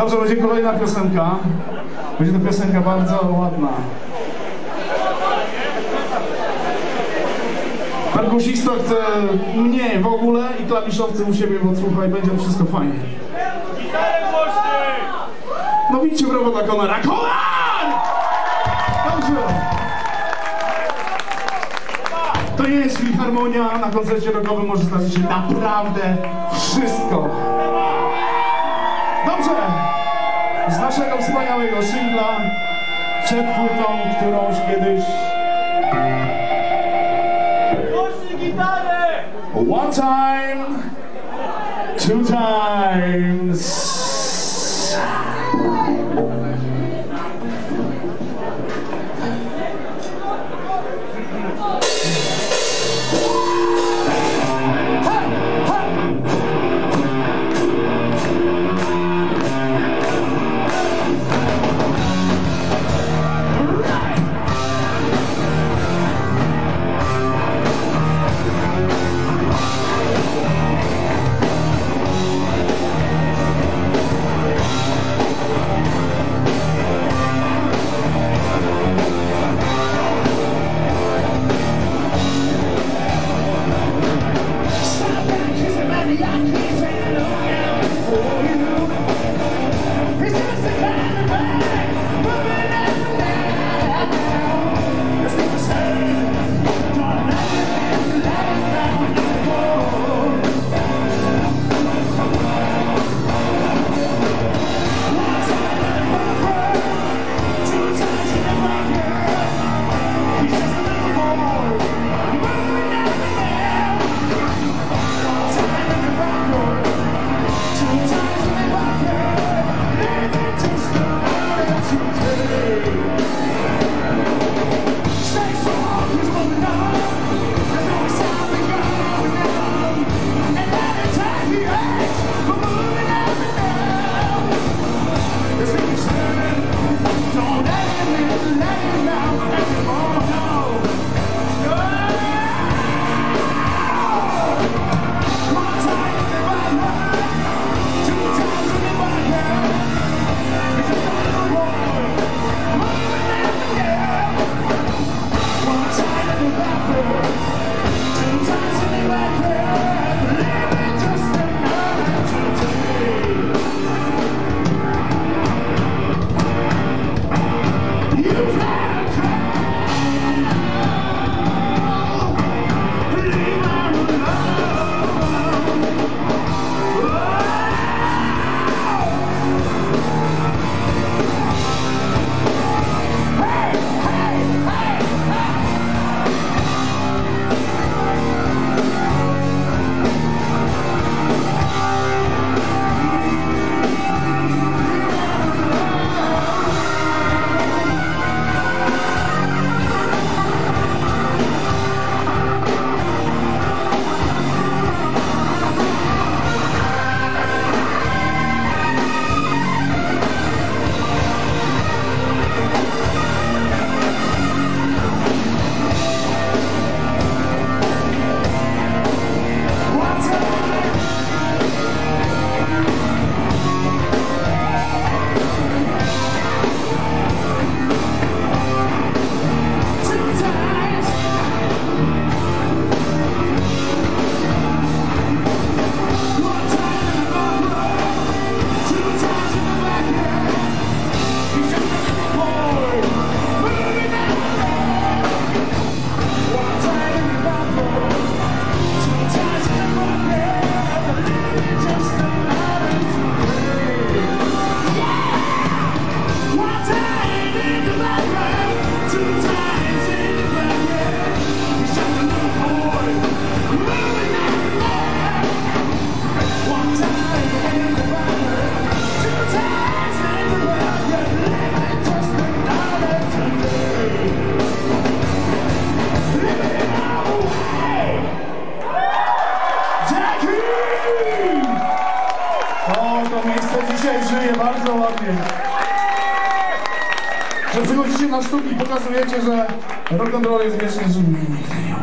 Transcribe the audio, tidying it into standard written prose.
Dobrze, będzie kolejna piosenka. Będzie to piosenka bardzo ładna. Perkusista chce mnie w ogóle i klawiszowcy u siebie, bo słuchaj, będzie wszystko fajnie. No widzicie, brawo dla Konara. Konar! Dobrze. To nie jest filharmonia, na koncercie rockowym może zdarzyć się naprawdę wszystko. Dobrze. Z naszego wspaniałego singla przed płytą, którąś kiedyś... One time, two times. Bardzo ładnie. Że przychodzicie na sztuki i pokazujecie, że rock'n'roll jest wiecznie żywy.